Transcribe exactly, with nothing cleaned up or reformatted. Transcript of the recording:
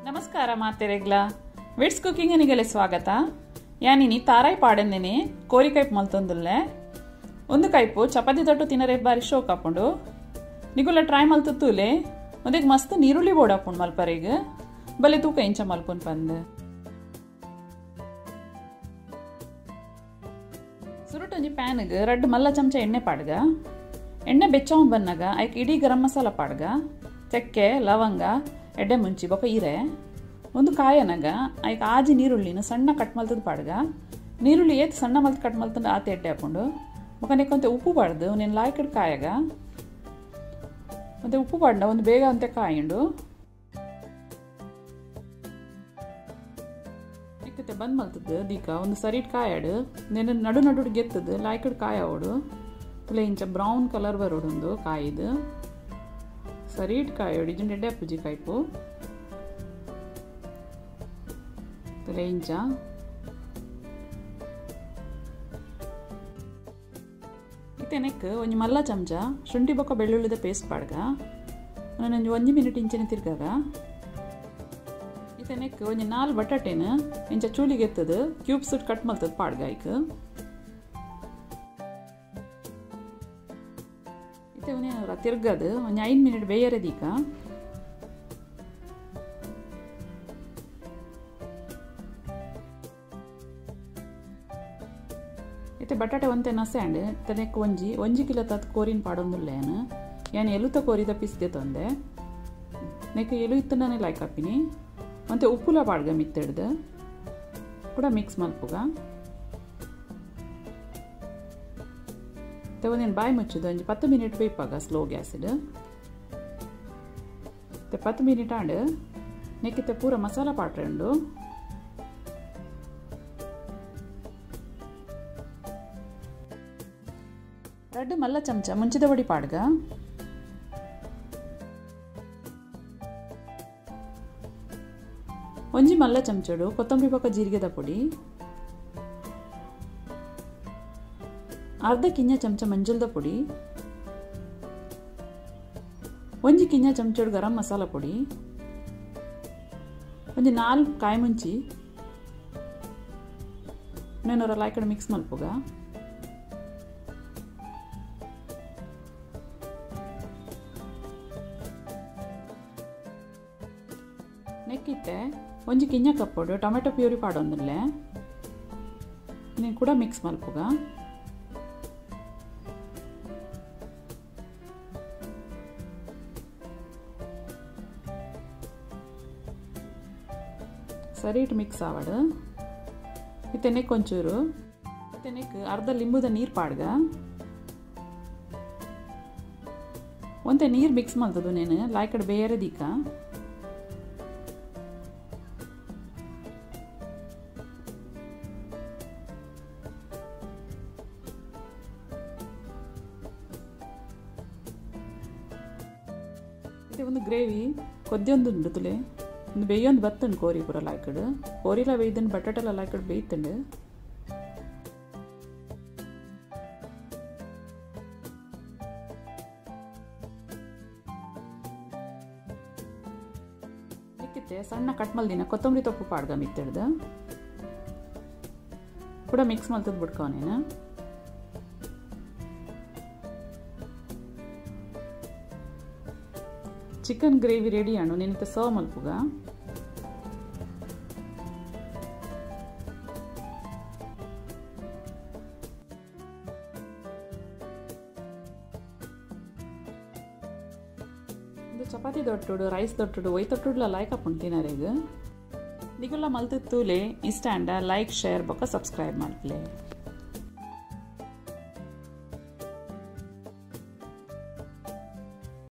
ನಮಸ್ಕಾರ ಮಾತೆರೆಗ್ಲ widths cooking ನಿಗೆಲೆ ಸ್ವಾಗತ. ಯಾನಿನಿ ತಾರಾಯಿ ಪಾಡೆಂದೇನೆ ಕೋರಿ ಕೈಪ್ ಮಲ್ತೊಂದುಲ್ಲೆ ಒಂದು ಕೈಪು ಚಪಾತಿ ತೊಟ್ಟು ತಿನ್ನರೆ ಬಾರಿ ಶೋಕ್ ಹಾಕೊಂಡು ನಿಗುಲ್ಲ ಟ್ರೈ ಮಲ್ತೂಲೆ ಒಂದಿಗೆ ಮಸ್ತ್ ನೀರುಳ್ಳಿ ಬೋರ್ಡ್ ಹಾಕೊಂಡು ಮಲ್ಪರೆಗೆ ಬಲೆ ತೂಕ ಇಂಚ ಮಲ್ಪೊಂದು ಬಂದು ಸುರುಟೊಂಜಿ ಪ್ಯಾನ್ಗೆ ರಡ್ಡು ಮಲ್ಲ ಚಮಚ ಎಣ್ಣೆ ಪಾಡ್ಗ ಎಣ್ಣೆ ಬೆಚ್ಚವ್ ಬನ್ನಾಗ ಐಕ್ ಇಡೀ ಗರಂ ಮಸಾಲ ಪಾಡ್ಗ ಚಕ್ಕೆ ಲವಂಗ ಎಡ್ಡೆ ಮುಂಚಿ ಬೊಕ ಈರೆ ಒಂದು ಕಾಯನಾಗ ಐಕ್ ಆಜಿ ನೀರುಳ್ಳಿನ ಸಣ್ಣ ಕಟ್ ಮಲ್ತದ ಪಾಡ್ಗ ನೀರುಳ್ಳಿ ಏತ್ ಸಣ್ಣ ಮಲ್ತ್ ಕಟ್ ಮಲ್ತಂದು ಆತ ಎಡ್ಡೆ ಹಾಕೊಂಡು ಬೊಕ ನೆಕ್ಕೊಂತೆ ಉಪ್ಪು ಪಾಡ್ದು ನೀನು ಲಾಯ್ಕಡ್ ಕಾಯಾಗ ಮತ್ತೆ ಉಪ್ಪು ಪಾಡ್ನ ಒಂದು ಬೇಗ ಅಂತೆ ಕಾಯಿಂಡು ನೆಕ್ಕತ್ತೆ ಬಂದ್ ಮಲ್ತದ್ದು ದೀಕ ಒಂದು ಸರಿಟ್ ಕಾಯಾಡು ನೆನ ನಡು ನಡು ಗೆತ್ತದು ಲಾಯ್ಕಡ್ ಕಾಯೋಡು ತಲೆ ಇಂಚ ಬ್ರೌನ್ ಕಲರ್ ಬರೋಡೊಂದು ಕಾಯಿದು ಸರಿಟ್ ಕಾಯೋಡು ಇಜುಂಡು ಎಡ್ಡೆ ಅಪ್ಪುಜಿ ಕಾಯ್ಪು ತಲೆ ಇಂಚ ಇತ್ತೆನೆಕ್ ಒಂಜಿ ಮಲ್ಲ ಚಮಚ ಶುಂಠಿ ಬೊಕ್ಕ ಬೆಳ್ಳುಳ್ಳಿದ ಪೇಸ್ಟ್ ಪಾಡ್ಗ ಒಂಜಿ ಒಂಜಿ ಮಿನಿಟ್ ಇಂಚನೆ ತಿರ್ಗಾಗ ಇತ್ತೆನೆಕ್ ಒಂಜಿ ನಾಲ್ ಬಟಾಟೆನ ಇಂಚ ಚೂಲಿಗೆ ಎತ್ತದು ಕ್ಯೂಬ್ಸ್ ಕಟ್ ಮಲ್ತದ ಪಾಡ್ಗ ಐಕ್ ಇತ್ತೆ ಒಂದೇನವ್ರ ತಿರ್ಗದು ಒಂಜಿ ಐದು ಮಿನಿಟ್ ಬೇಯರೆ ದೀಕ ಇತ್ತೆ ಬಟಾಟೆ ಒಂತೆ ನಸೆಂಡ್ ತನೆಕ್ ಒಂಜಿ ಒಂಜಿ ಕಿಲೋ ತತ್ ಕೋರಿನ ಪಾಡೊಂದುಲ್ಲೇನು ಯಾನು ಎಲುತ ಕೋರಿದ ಪಿಸ್ದೆ ತೊಂದೆ ನೆಕ್ ಎಲು ಇತ್ತನೇ ಲೈಕ್ ಹಾಪಿನಿ ಮತ್ತೆ ಉಪ್ಪುಲ ಪಾಡ್ಗ ಮಿತ್ತೆಡ್ದು ಕೂಡ ಮಿಕ್ಸ್ ಮಲ್ಪುಗ ಒಂದೇನು ಬಾಯಿ ಮುಚ್ಚುದು ಒಂಜಿ ಪತ್ತು ಮಿನಿಟ್ ಬೇಯ್ಪಾಗ ಸ್ಲೋ ಗ್ಯಾಸಿಡ್ ಪತ್ತು ಮಿನಿಟ್ ಆಂಡ್ ನೆಕ್ಕಿತ್ತೆ ಪೂರ ಮಸಾಲ ಪಾಟ್ರೆಂಡು ರಡ್ಡು ಮಲ್ಲ ಚಮಚ ಮುಂಚಿದ ಬಡಿ ಪಾಡ್ಗ ಒಂಜಿ ಮಲ್ಲ ಚಮಚಡು ಕೊತ್ತಂಬರಿ ಬೊಕ್ಕ ಜೀರಿಗೆದ ಪುಡಿ ಅರ್ಧ ಕಿಂಜ ಚಮಚ ಮಂಜುಳದ ಪುಡಿ ಒಂಜಿ ಕಿಂಜ ಚಮಚಡು ಗರಂ ಮಸಾಲ ಪುಡಿ ಒಂಜಿ ನಾಲ್ಕು ಕಾಯಿ ಮುಂಚಿ ಇನ್ನೊಂದರ ಲಾಯ್ಕಡೆ ಮಿಕ್ಸ್ ಮಲ್ಪುಗ ನೆಕ್ಕಿತ್ತೆ ಒಂಜಿ ಕಿಂಜ ಕಪ್ಪೊಡು ಟೊಮೆಟೊ ಪ್ಯೂರಿ ಪಾಡೊಂದುಲ್ಲೆ ನೀನು ಕೂಡ ಮಿಕ್ಸ್ ಮಲ್ಪುಗ ಸರಿಟ್ ಮಿಕ್ಸ್ ಆವಡು ಇತ್ತೆನೆಕ್ ಒಂಚೂರು ಇತ್ತೆನೆಕ್ ಅರ್ಧ ಲಿಂಬುದ ನೀರು ಪಾಡ್ಗ ಒಂತೆ ನೀರು ಮಿಕ್ಸ್ ಮಲ್ತದು ನೀನು ಲಾಯ್ಕಡೆ ಬೇರೆ ದೀಕ ಇದು ಒಂದು ಗ್ರೇವಿ ಕೊದ್ದೊಂದು ಉಂಡು ತುಲೆ ಒಂದು ಬೇಯೊಂದು ಬತ್ತಂಡು ಕೋರಿ ಪೂರ ಲಾಯ್ಕಡು ಕೋರಿಲ ಬೇಯ್ದನ್ನು ಬಟಾಟೆಲ್ಲ ಲಾಯ್ಕಡು ಬೇಯ್ತಂಡು ನಿಕ್ಕಿತ್ತೆ ಸಣ್ಣ ಕಟ್ ಮಲ್ದಿನ ಕೊತ್ತಂಬರಿ ತೊಪ್ಪು ಪಾಡ್ಗ ಮಿತ್ತಿಡ್ದು ಕೂಡ ಮಿಕ್ಸ್ ಮಲ್ತದ್ ಬಿಡ್ಕವನೇನು ಚಿಕನ್ ಗ್ರೇವಿ ರೆಡಿ ಅಣ್ಣು ನಿನಗೆ ಸರ್ವ್ ಮಲ್ಪುಗ ಇದು ಚಪಾತಿ ದೊಟ್ಟುಡು ರೈಸ್ ದೊಟ್ಟುಡು ಒಯ್ ತೊಟ್ಟುಡ್ಲ ಲೈಕ್ ಹಾಕೊಂಡು ತಿನ್ನರೆಗೆ ನಿಗುಲ್ಲ ಮಲ್ತೂಲೆ ಇಷ್ಟ ಅಂಡ ಲೈಕ್ ಶೇರ್ ಬೊಕ್ಕ ಸಬ್ಸ್ಕ್ರೈಬ್ ಮಾಡ್ಲೆ.